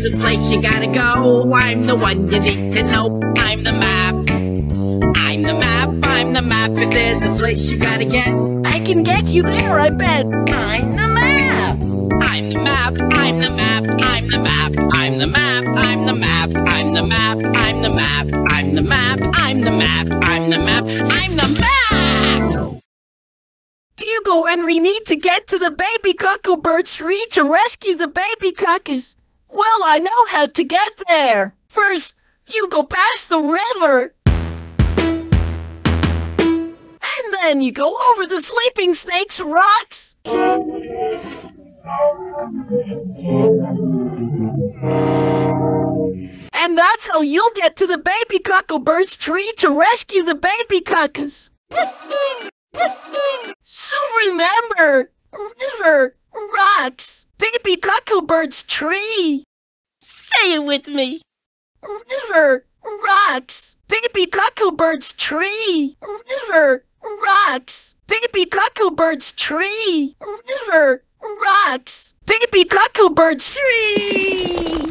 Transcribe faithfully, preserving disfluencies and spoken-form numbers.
there's a place you gotta go. I'm the one you need to know. I'm the map. I'm the map. I'm the map. If there's a place you gotta get, I can get you there, I bet. I'm the map. I'm the map. I'm the map. I'm the map. I'm the map. I'm the map. I'm the map. I'm the map. I'm the map. I'm the map. I'm the map. I'm the map. Hugo and we need to get to the baby cuckoo-bird tree to rescue the baby cuckoos. Well, I know how to get there. First, you go past the river. And then you go over the sleeping snake's rocks. And that's how you'll get to the baby cuckoo-bird's tree to rescue the baby cuckoos. So remember, river, rocks, baby cuckoo-bird's tree. Say it with me. River, rocks, baby cuckoo-bird's tree. River, rocks, baby cuckoo-bird's tree. River, rocks, baby cuckoo-bird's tree.